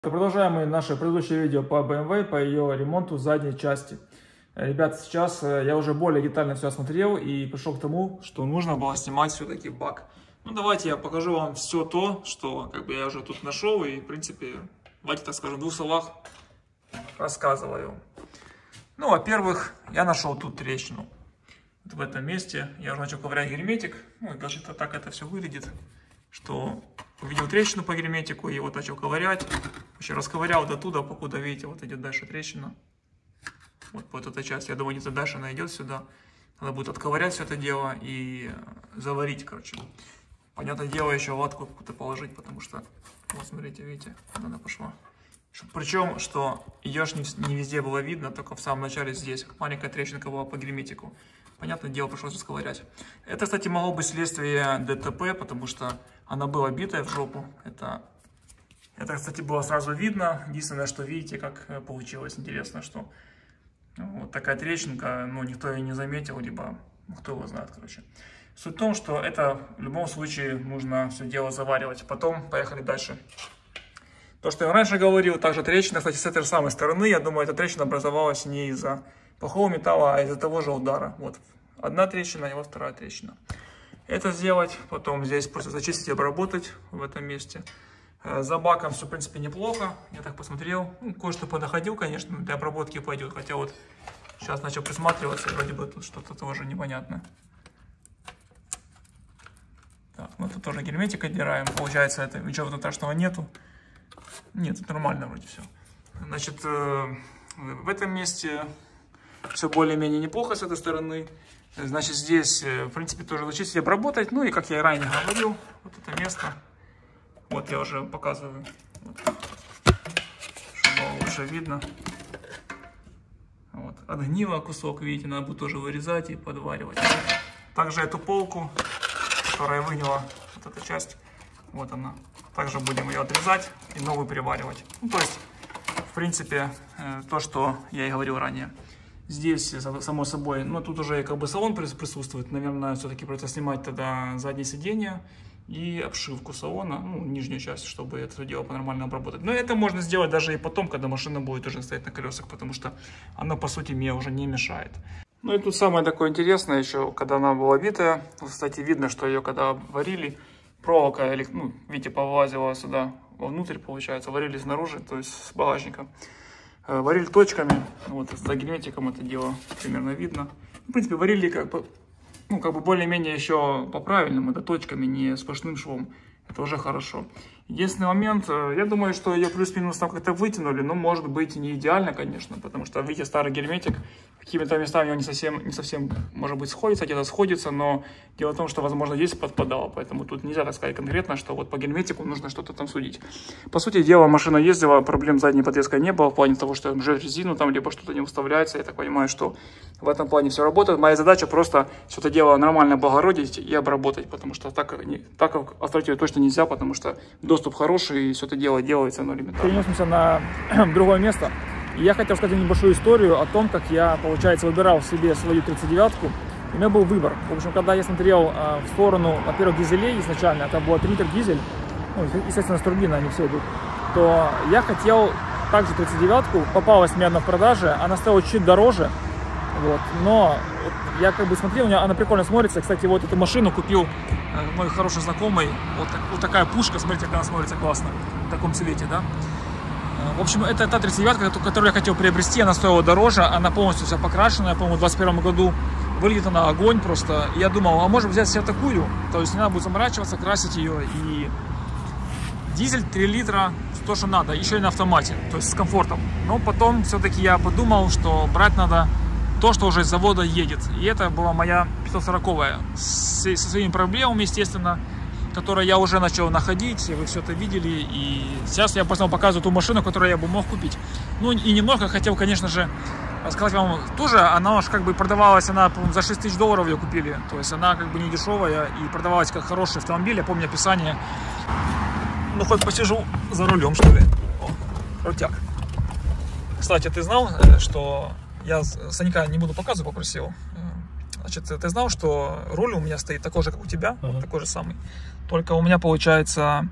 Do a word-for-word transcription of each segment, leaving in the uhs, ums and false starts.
Продолжаем мы наше предыдущее видео по бэ эм вэ, по ее ремонту задней части. Ребята, сейчас я уже более детально все осмотрел и пришел к тому, что нужно было снимать все-таки бак. Ну давайте я покажу вам все то, что как бы я уже тут нашел, и в принципе, давайте так скажем, в двух словах рассказываю. Ну, во-первых, я нашел тут трещину. Вот в этом месте я уже начал ковырять герметик. Ну, где-то так это все выглядит, что увидел трещину по герметику и вот начал ковырять. Еще расковырял до туда, покуда, видите, вот идет дальше трещина. Вот по этой части, я думаю, где-то дальше она идет сюда. Надо будет отковырять все это дело и заварить, короче. Понятное дело, еще латку какую-то положить, потому что, вот смотрите, видите, она пошла. Причем, что ее ж не, не везде было видно, только в самом начале здесь. Маленькая трещинка была по герметику. Понятное дело, пришлось расковырять. Это, кстати, могло быть следствие дэ тэ пэ, потому что она была битая в жопу. Это, это, кстати, было сразу видно. Единственное, что видите, как получилось. Интересно, что вот такая трещинка, ну, никто ее не заметил, либо ну, кто его знает, короче. Суть в том, что это в любом случае нужно все дело заваривать. Потом поехали дальше. То, что я раньше говорил, также трещина, кстати, с этой же самой стороны, я думаю, эта трещина образовалась не из-за плохого металла, а из-за того же удара. Вот одна трещина, и вот вторая трещина. Это сделать, потом здесь просто зачистить и обработать в этом месте. За баком все, в принципе, неплохо, я так посмотрел. Ну, кое-что подоходил, конечно, для обработки пойдет, хотя вот сейчас начал присматриваться, и вроде бы тут что-то тоже непонятное. Так, ну тут тоже герметик отдираем, получается, это ничего страшного нету. Нет, тут нормально вроде все. Значит, э, в этом месте все более-менее неплохо с этой стороны. Значит, здесь, в принципе, тоже зачистить и обработать. Ну и, как я и ранее говорил, вот это место. Вот я уже показываю, вот, чтобы было лучше видно. Вот, отгнило кусок, видите, надо будет тоже вырезать и подваривать. Также эту полку, которая выгнила, вот эта часть, вот она. Также будем ее отрезать и новую переваривать. Ну, то есть, в принципе, то, что я и говорил ранее. Здесь, само собой, ну, тут уже как бы салон присутствует. Наверное, все-таки придется снимать тогда заднее сиденье и обшивку салона, ну, нижнюю часть, чтобы это все дело по-нормальному обработать. Но это можно сделать даже и потом, когда машина будет уже стоять на колесах, потому что оно, по сути, мне уже не мешает. Ну и тут самое такое интересное еще, когда она была битая. Кстати, видно, что ее когда варили, проволока, ну, видите, повылазила сюда вовнутрь, получается, варили снаружи, то есть с багажника. Варили точками, вот за герметиком это дело примерно видно. В принципе, варили как бы, ну, как бы более-менее еще по-правильному, это точками, не сплошным швом. Это уже хорошо. Единственный момент, я думаю, что ее плюс-минус там как-то вытянули, но может быть не идеально, конечно, потому что, видите, старый герметик, какими-то местами он не совсем, не совсем, может быть, сходится, где-то сходится, но дело в том, что, возможно, здесь подпадало, поэтому тут нельзя так сказать конкретно, что вот по герметику нужно что-то там судить. По сути дела, машина ездила, проблем с задней подвеской не было, в плане того, что жжет резину там, либо что-то не выставляется, я так понимаю, что в этом плане все работает. Моя задача просто все это дело нормально облагородить и обработать, потому что так, так оставить ее точно нельзя, потому что доступ хороший, и все это дело делается, но элементарно. Перенесемся на другое место. И я хотел сказать небольшую историю о том, как я, получается, выбирал себе свою тридцать девятку. У меня был выбор. В общем, когда я смотрел э, в сторону, во-первых, дизелей изначально, это был три литра дизель, ну, естественно, с турбиной они все идут, то я хотел также тридцать девятку, попалась мне одна в продаже, она стоила чуть дороже, вот, но вот, я как бы смотрел, у меня она прикольно смотрится. Кстати, вот эту машину купил э, мой хороший знакомый, вот, так, вот такая пушка, смотрите, как она смотрится классно, в таком цвете, да. В общем, это та тридцать девятка, которую я хотел приобрести, она стоила дороже, она полностью вся покрашенная, по-моему, в двадцать первом году. Выглядит она огонь просто. И я думал, а может взять себе такую, то есть не надо будет заморачиваться, красить ее. И дизель три литра, то, что надо, еще и на автомате, то есть с комфортом. Но потом все-таки я подумал, что брать надо то, что уже с завода едет. И это была моя пятьсот сороковая, со своими проблемами, естественно, которые я уже начал находить, вы все это видели, и сейчас я просто показываю ту машину, которую я бы мог купить. Ну и немного хотел, конечно же, сказать вам тоже, она уж как бы продавалась, она, по-моему, за шесть тысяч долларов ее купили, то есть она как бы не дешевая и продавалась как хороший автомобиль, я помню описание. Ну хоть посижу за рулем, что ли. О, крутяк. Кстати, ты знал, что я Санька не буду показывать, попросил, Значит, ты знал, что руль у меня стоит такой же, как у тебя, ага. вот такой же самый. Только у меня, получается,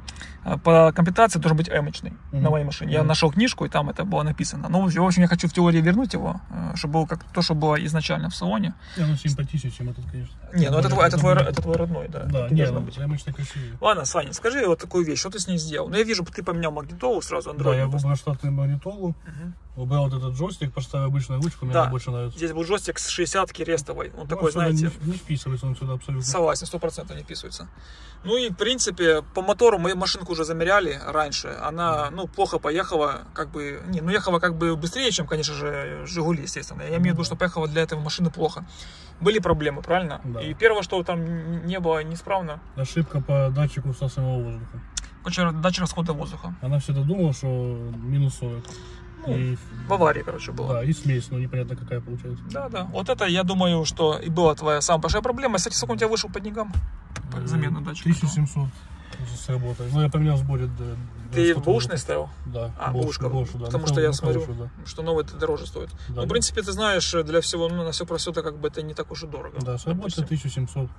по комплектации должен быть эмочный mm-hmm. на моей машине. Я mm-hmm. нашел книжку, и там это было написано. Ну, в общем, я хочу в теории вернуть его, чтобы было как то, что было изначально в салоне. Не, ну симпатичнее, чем этот, конечно. Не, ну это твой, это, твой, это твой родной, да. Да, это не, ну, эмочный красивый. Ладно, Саня, скажи вот такую вещь, что ты с ней сделал? Ну, я вижу, ты поменял магнитолу сразу, Android. Да, я выбрал штатную магнитолу, uh-huh. убрал вот этот джойстик, поставил обычную ручку, мне да. больше нравится. Здесь был джойстик с шестидесятки рестовой, он ну, такой, знаете... Не, не вписывается он сюда абсолютно. Согласен, сто процентов не вписывается. Ну и, в принципе, по мотору мы машинку уже замеряли раньше, она, ну, плохо поехала, как бы, не, ну, ехала как бы быстрее, чем, конечно же, Жигули, естественно. Я имею в виду, что поехала для этого машины плохо. Были проблемы, правильно? Да. И первое, что там не было неисправно... Ошибка по датчику всасываемого воздуха. Короче, датчик расхода воздуха. Она всегда думала, что минус сорок. Ну, и... в аварии, короче, было. Да, и смесь, но непонятно какая получается. Да, да. Вот это, я думаю, что и была твоя самая большая проблема. Кстати, сколько у тебя вышел по деньгам? По замену датчика. тысяча семьсот сработает. Ну, я поменял в сборе. Ты бэушный ставил? Да. А, бэушка. Да. Потому ну, что я ну, смотрю, хорошо, да. что новый это дороже стоит. Да, ну, в принципе, ты знаешь, для всего, ну, на все про все, как бы это не так уж и дорого. Да, сработает тысяча семьсот.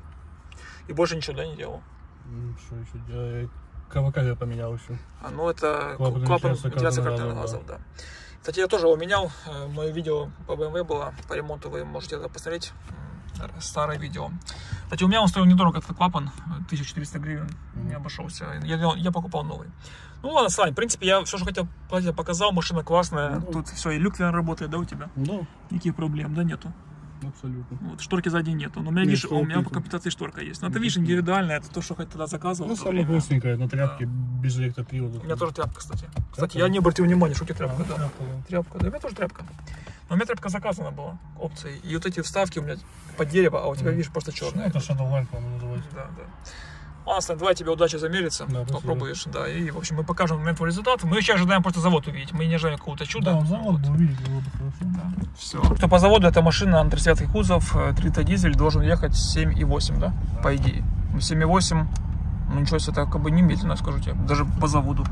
И больше ничего, да, не делал? Что еще? КВК я поменял еще. А, ну, это клапан вентиляция картерных газов, да. Кстати, я тоже его менял. Мое видео по бэ эм вэ было по ремонту, вы можете это посмотреть. Старое видео. Кстати, у меня он стоил недорого, этот клапан, тысяча четыреста гривен, mm-hmm. не обошелся. Я, я покупал новый. Ну ладно, Сань, в принципе, я все, что хотел, показал, машина классная. Mm-hmm. Тут все, и люк работает, да, у тебя? Да. Mm-hmm. Никаких проблем, да, нету? Абсолютно. Вот, шторки сзади нету. Но у меня, видишь, у меня по комплектации шторка есть. Но это, видишь, индивидуальная, это то, что хоть тогда заказывал. Ну, самая простенькая, на тряпке, да. Без электропривода. У меня тоже тряпка, кстати. Тряпка? Кстати, я не обратил внимания, что у тебя тряпка, да. Тряпка, да. Тряпка, да, у меня тоже тряпка. Но у меня тряпка заказана была, опцией. И вот эти вставки у меня под дерево, а у тебя, mm. видишь, просто черная. Это Shadowline, по-моему, называется. Да, да. Ладно, Стань, давай тебе удачи замериться, да, попробуешь, да. И, в общем, мы покажем момент твой результат. Мы еще ожидаем просто завод увидеть, мы не ожидаем какого-то чуда. Да, завод вот. Бы увидели, было бы хорошо. Да. Все. Что по заводу, эта машина на тридцатый кузов, три литра дизель, должен ехать семь и восемь, да? Да. По идее. семь и восемь, ну ничего себе, это как бы не медленно, скажу тебе, даже по заводу.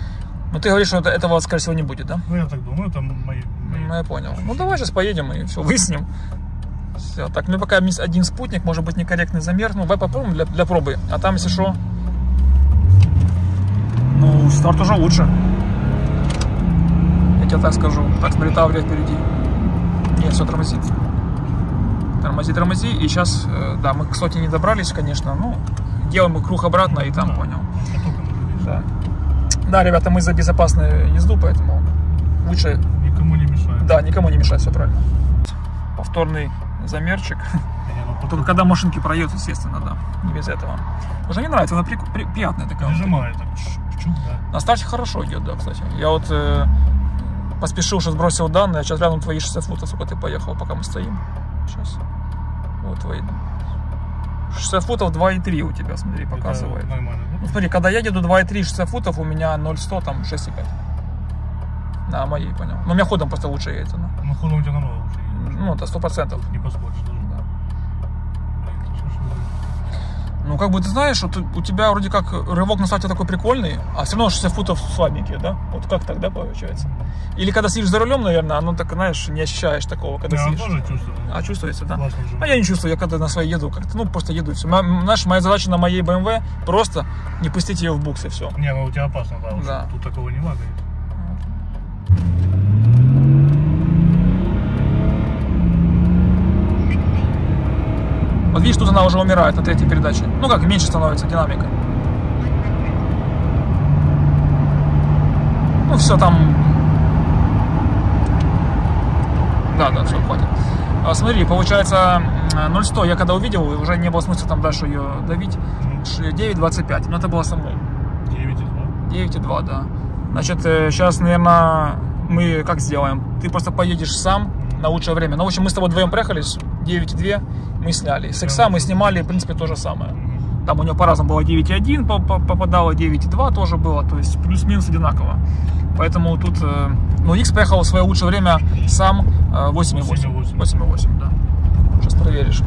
Ну ты говоришь, что это, этого, скорее всего, не будет, да? Ну я так думаю, это мои... мои... Ну я понял. Ну давай сейчас поедем и все выясним. Все, так, ну пока один спутник, может быть некорректный замер. Ну давай попробуем для, для пробы. А там, если что... Ну, старт уже лучше. Я тебе так скажу. Так, смотри, Таврия впереди. Нет, все тормозит. Тормози, тормози. И сейчас, да, мы к соте не добрались, конечно. Ну, делаем круг обратно и там, да, понял. Да. Да, ребята, мы за безопасную езду, поэтому лучше... Никому не мешает. Да, никому не мешает, все правильно. Повторный замерчик. Только когда машинки проедут, естественно, да. Не без этого. Уже мне нравится, она при... При... приятная такая. Нажимает так. Чук, да. На старте хорошо идет, да, кстати. Я вот э, поспешил, что сбросил данные. Сейчас рядом твои шестьдесят футов, сколько ты поехал, пока мы стоим. Сейчас. Вот твои. шестьдесят футов два и три у тебя, смотри, показывает. Это нормально, да? Ну смотри, когда я еду два и три, шестьдесят футов, у меня ноль сто, там шесть и пять. На моей, понял. Но у меня ходом просто лучше едет она. Ну ходом у тебя намного лучше едет. Ну, это сто процентов. Не поспоришь даже. Да. Ну, как бы ты знаешь, вот у тебя вроде как рывок на старте такой прикольный, а все равно шестьдесят футов слабенькие, да? Вот как тогда получается? Или когда сидишь за рулем, наверное, оно так, знаешь, не ощущаешь такого, когда я сидишь. тоже чувствую. А, чувствуется, да? Классно, а я не чувствую, я когда на своей еду как-то, ну, просто еду и все. Знаешь, моя задача на моей бэ эм вэ просто не пустить ее в букс и все. Не, ну у тебя опасно, да, да. Тут такого не надо. Вот видишь, тут она уже умирает на третьей передаче. Ну как, меньше становится динамика. Ну все, там... Да, да, все, хватит. А, смотри, получается ноль сто, я когда увидел, уже не было смысла там дальше ее давить. девять двадцать пять, но это было самой. девять и два? девять и два, да. Значит, сейчас, наверное, мы как сделаем? Ты просто поедешь сам на лучшее время. Ну, в общем, мы с тобой вдвоем проехались, девять и два мы сняли. С икса мы снимали, в принципе, то же самое. Там у него по-разному было девять и один попадало, девять и два тоже было, то есть плюс-минус одинаково. Поэтому тут, ну, X поехал в свое лучшее время сам восемь и восемь. восемь и восемь, да. Сейчас проверишь.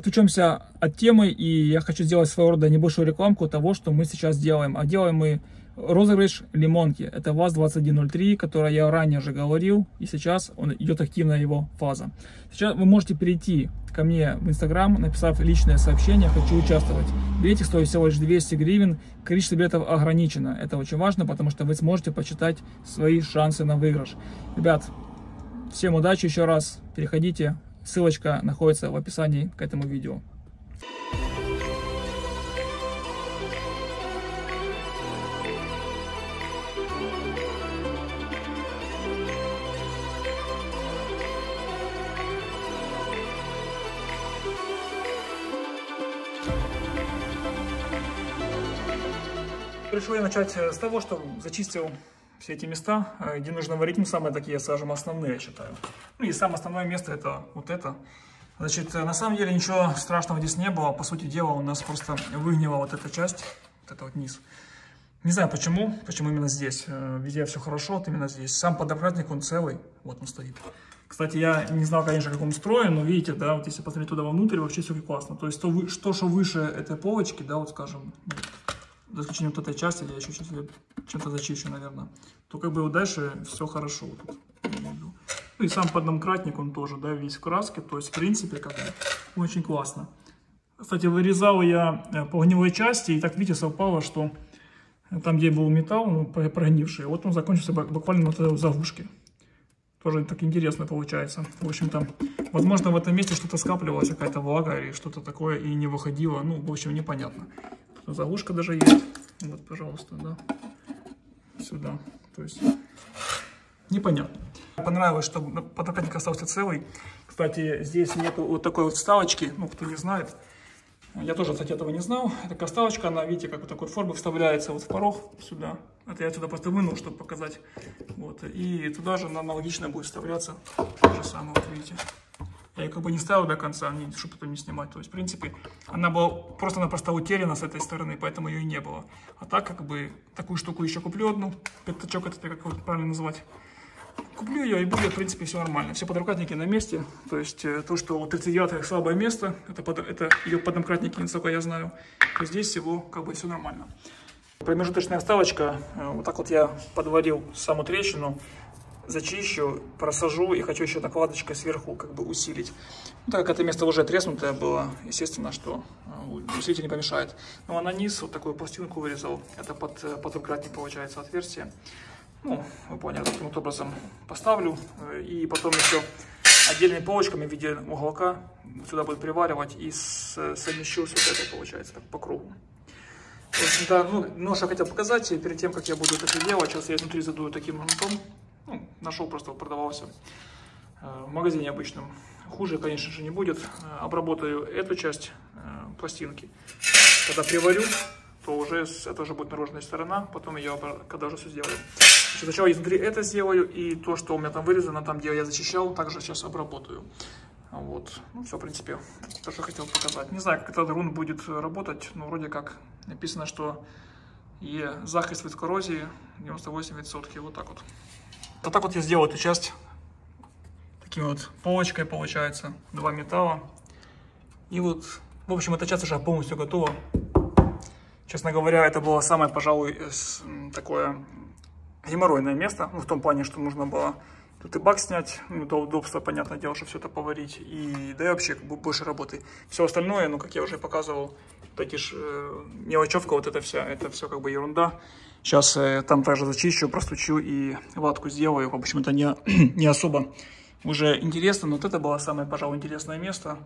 Отвлечемся от темы, и я хочу сделать своего рода небольшую рекламку того, что мы сейчас делаем. А делаем мы розыгрыш лимонки. Это ВАЗ двадцать один ноль три, которое я ранее уже говорил. И сейчас он идет активная его фаза. Сейчас вы можете перейти ко мне в Инстаграм, написав личное сообщение «Хочу участвовать». Билетик стоит всего лишь двести гривен. Количество билетов ограничено. Это очень важно, потому что вы сможете почитать свои шансы на выигрыш. Ребят, всем удачи еще раз. Переходите. Ссылочка находится в описании к этому видео. Решил я начать с того, что зачистил все эти места, где нужно варить, ну, самые такие, скажем, основные, я считаю. Ну, и самое основное место это вот это. Значит, на самом деле ничего страшного здесь не было. По сути дела, у нас просто выгнила вот эта часть, вот это вот низ. Не знаю почему, почему именно здесь. Везде все хорошо, вот именно здесь. Сам подоконник, он целый, вот он стоит. Кстати, я не знал, конечно, как он устроен, но видите, да, вот если посмотреть туда вовнутрь, вообще все классно. То есть то, что, что выше этой полочки, да, вот скажем, за исключением вот этой части, я еще сейчас чем-то зачищу, наверное, то как бы вот дальше все хорошо. Вот тут. Ну и сам поддомкратник, он тоже, да, весь в краске, то есть в принципе как бы очень классно. Кстати, вырезал я по огневой части, и так, видите, совпало, что там, где был металл, ну, прогнивший, вот он закончился буквально на вот этой заглушке. Тоже так интересно получается. В общем-то, возможно, в этом месте что-то скапливалось, какая-то влага или что-то такое, и не выходило, ну, в общем, непонятно. Заглушка даже есть. Вот, пожалуйста, да. Сюда. То есть непонятно. Понравилось, что подоконник остался целый. Кстати, здесь нету вот такой вот вставочки. Ну, кто не знает. Я тоже, кстати, этого не знал. Такая вставочка, она, видите, как вот такой формы вставляется вот в порог сюда. Это я сюда просто вынул, чтобы показать. Вот. И туда же аналогично будет вставляться. То же самое, вот видите. Я ее как бы не ставил до конца, чтобы потом не снимать. То есть, в принципе, она была просто-напросто утеряна с этой стороны, поэтому ее и не было. А так, как бы, такую штуку еще куплю одну. Пятачок, это как его правильно назвать. Куплю ее, и будет, в принципе, все нормально. Все подоконники на месте. То есть, то, что у тридцать девятых слабое место, это, под, это ее подоконники, насколько я знаю, то здесь всего, как бы, все нормально. Промежуточная вставочка. Вот так вот я подварил саму трещину. Зачищу, просажу и хочу еще накладочкой сверху как бы усилить. Ну, так как это место уже треснутое было, естественно, что усилитель не помешает. Ну а на низ вот такую пластинку вырезал. Это под подоконник получается отверстие. Ну, вы поняли, таким вот образом поставлю. И потом еще отдельными полочками в виде уголка сюда буду приваривать и совмещу все это получается так по кругу. В общем-то, ну, ну, что я хотел показать, перед тем, как я буду это делать, сейчас я изнутри задую таким гнутом. Ну, нашел, просто продавался в магазине обычном. Хуже, конечно же, не будет. Обработаю эту часть пластинки. Когда приварю, то уже это уже будет наружная сторона. Потом ее, когда уже все сделаю. Значит, сначала изнутри это сделаю. И то, что у меня там вырезано, там, где я зачищал, также сейчас обработаю. Вот. Ну, все, в принципе, то, что хотел показать. Не знаю, как этот рун будет работать. Но вроде как написано, что и захист от коррозии девяносто восемь процентов. Вот так вот. Вот так вот я сделал эту часть. Таким вот полочкой получается. Два металла. И вот, в общем, эта часть уже полностью готова. Честно говоря, это было самое, пожалуй, такое геморройное место. Ну, в том плане, что нужно было тут и бак снять. Ну, до удобства, понятное дело, что все это поварить. И да и вообще как бы больше работы. Все остальное, ну, как я уже показывал, вот эти ж, э, мелочевка вот эта вся, это все как бы ерунда. Сейчас э, там также зачищу, простучу и ватку сделаю. В общем, это не, не особо уже интересно, но вот это было самое, пожалуй, интересное место.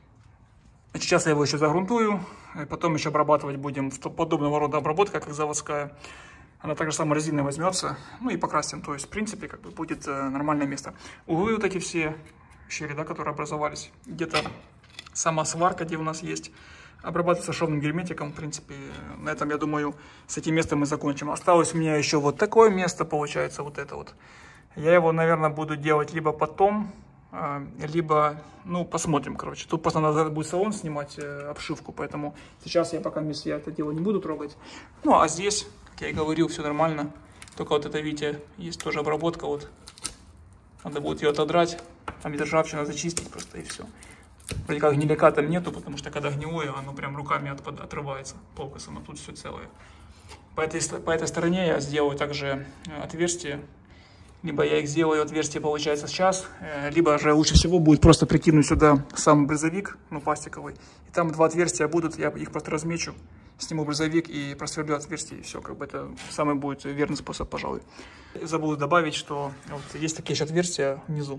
Сейчас я его еще загрунтую, потом еще обрабатывать будем в подобного рода обработка, как заводская. Она также самой резиной возьмется, ну и покрасим. То есть, в принципе, как бы будет э, нормальное место. Углы вот эти все щели, да, которые образовались, где-то сама сварка, где у нас есть, обрабатывается шовным герметиком. В принципе, на этом, я думаю, с этим местом мы закончим. Осталось у меня еще вот такое место, получается, вот это вот. Я его, наверное, буду делать либо потом, либо, ну, посмотрим, короче. Тут просто надо будет салон снимать, обшивку, поэтому сейчас я пока вместе я это дело не буду трогать. Ну, а здесь, как я и говорил, все нормально. Только вот это, видите, есть тоже обработка, вот. Надо будет ее отодрать, там ржавчина зачистить просто, и все. Вроде как гнилика там нету, потому что когда гнилое, оно прям руками от, отрывается полкосом, а тут все целое. по этой, по этой стороне я сделаю также отверстие. Либо я их сделаю, отверстие получается сейчас, либо же лучше всего будет просто прикинуть сюда сам брызовик, ну пластиковый. И там два отверстия будут, я их просто размечу, сниму брызовик и просверлю отверстие, и все, как бы это самый будет верный способ, пожалуй. Забыл добавить, что вот есть такие же отверстия внизу.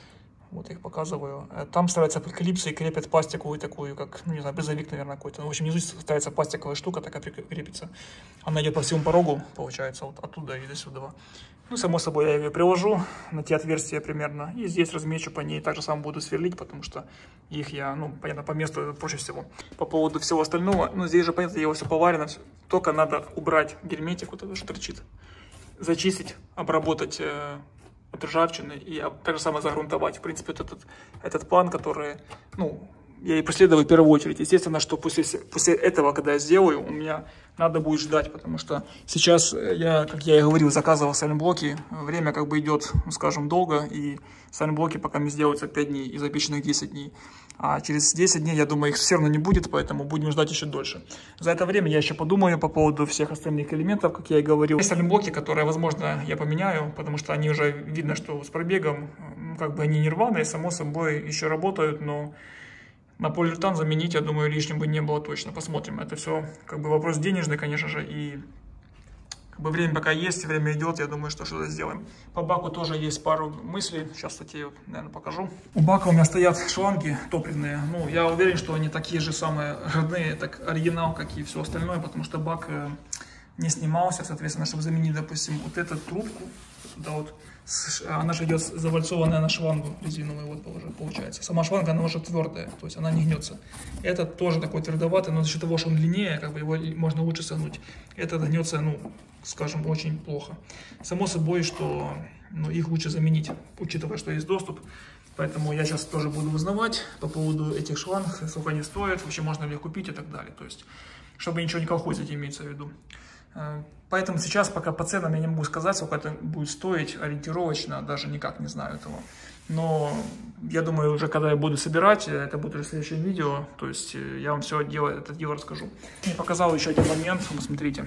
Вот я их показываю. Там ставятся клипсы и крепят пластиковую такую, как, ну не знаю, брызовик, наверное, какой-то. В общем, внизу ставится пластиковая штука, такая крепится. Она идет по всему порогу, получается, вот оттуда и до сюда. Ну, само собой, я ее приложу на те отверстия примерно. И здесь размечу по ней. Так же сам буду сверлить, потому что их я, ну, понятно, по месту проще всего. По поводу всего остального, ну, здесь же, понятно, его все поварено. Только надо убрать герметик, вот это что торчит. Зачистить, обработать э, от ржавчины и так же самое загрунтовать. В принципе, вот этот, этот план, который, ну, я и преследую в первую очередь. Естественно, что после, после этого, когда я сделаю, у меня надо будет ждать, потому что сейчас я, как я и говорил, заказывал сайлентблоки. Время как бы идет, ну, скажем, долго, и сайлентблоки пока не сделаются пять дней из обещанных десять дней. А через десять дней, я думаю, их все равно не будет, поэтому будем ждать еще дольше. За это время я еще подумаю по поводу всех остальных элементов, как я и говорил. Есть сайлентблоки, которые, возможно, я поменяю, потому что они уже видно, что с пробегом, ну, как бы они не рваные, само собой еще работают, но на полиуретан заменить, я думаю, лишним бы не было точно. Посмотрим. Это все как бы вопрос денежный, конечно же, и как бы время пока есть, время идет, я думаю, что что-то сделаем. По баку тоже есть пару мыслей. Сейчас, кстати, наверное, покажу. У бака у меня стоят шланги топливные. Ну, я уверен, что они такие же самые родные, так оригинал, как и все остальное, потому что бак не снимался, соответственно, чтобы заменить, допустим, вот эту трубку, да, вот, она же идет завальцованная на шлангу резиновую, вот получается. Сама шланга, она уже твердая, то есть она не гнется. Этот тоже такой твердоватый, но за счет того, что он длиннее, как бы его можно лучше согнуть. Этот гнется, ну, скажем, очень плохо. Само собой, что, ну, их лучше заменить, учитывая, что есть доступ. Поэтому я сейчас тоже буду узнавать по поводу этих шлангов, сколько они стоят, вообще можно ли их купить и так далее. То есть, чтобы ничего не колхозить, имеется в виду. Поэтому сейчас пока по ценам я не могу сказать, сколько это будет стоить ориентировочно, даже никак не знаю этого. Но я думаю, уже когда я буду собирать, это будет уже в следующем видео, то есть я вам все дело, это дело расскажу. Я показал еще один момент, посмотрите,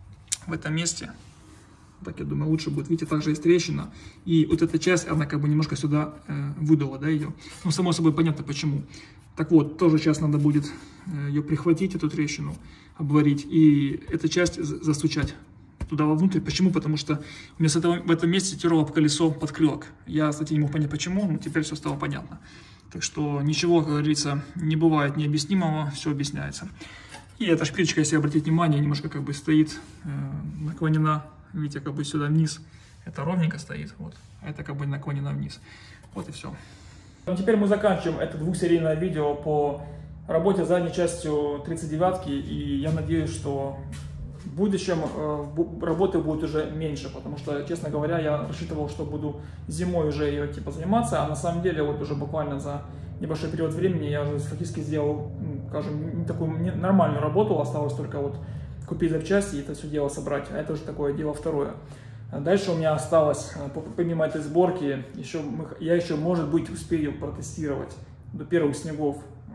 в этом месте, так я думаю, лучше будет, видите, также есть трещина, и вот эта часть, она как бы немножко сюда э, выдала, да, ее. Ну, само собой понятно почему. Так вот, тоже сейчас надо будет ее прихватить, эту трещину, обварить, и эту часть застучать туда вовнутрь. Почему? Потому что у меня с этого, в этом месте терло колесо подкрылок. Я, кстати, не мог понять почему, но теперь все стало понятно. Так что ничего, как говорится, не бывает необъяснимого, все объясняется. И эта шпилечка, если обратить внимание, немножко как бы стоит э, наклонена, видите, как бы сюда вниз. Это ровненько стоит, вот, а это как бы наклонена вниз. Вот и все. Теперь мы заканчиваем это двухсерийное видео по работе задней частью тридцать девятки, и я надеюсь, что в будущем э, работы будет уже меньше, потому что, честно говоря, я рассчитывал, что буду зимой уже ее типа заниматься, а на самом деле вот уже буквально за небольшой период времени я уже фактически сделал, ну, скажем, не такую не, нормальную работу, осталось только вот купить запчасти и это все дело собрать, а это уже такое дело второе. Дальше у меня осталось, помимо этой сборки, еще, я еще, может быть, успею протестировать до первых снегов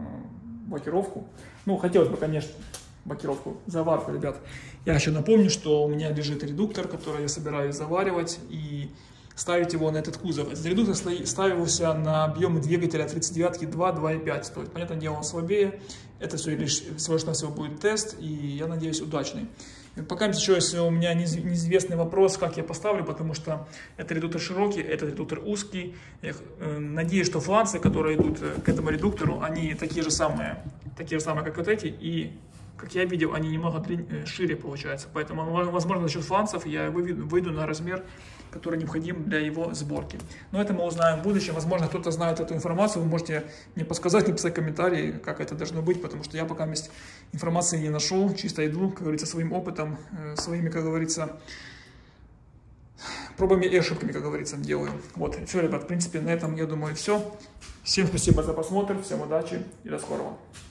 блокировку. Ну, хотелось бы, конечно, блокировку, заварку, ребят. Я еще напомню, что у меня лежит редуктор, который я собираюсь заваривать и ставить его на этот кузов. Этот редуктор ставился на объемы двигателя тридцать девятки два, два и пять. То есть, понятное дело, он слабее. Это все лишь всего лишь навсего будет тест, и я надеюсь, удачный. Пока еще есть у меня неизвестный вопрос, как я поставлю, потому что этот редуктор широкий, этот редуктор узкий. Я надеюсь, что фланцы, которые идут к этому редуктору, они такие же самые, такие же самые, как вот эти, и, как я видел, они немного шире получаются. Поэтому, возможно, за счет фланцев я выйду на размер, который необходим для его сборки. Но это мы узнаем в будущем. Возможно, кто-то знает эту информацию, вы можете мне подсказать, написать комментарии, как это должно быть, потому что я пока информации не нашел, чисто иду, как говорится, своим опытом, своими, как говорится, пробами и ошибками, как говорится, делаю. Вот, все, ребят, в принципе, на этом, я думаю, все. Всем спасибо за просмотр, всем удачи и до скорого.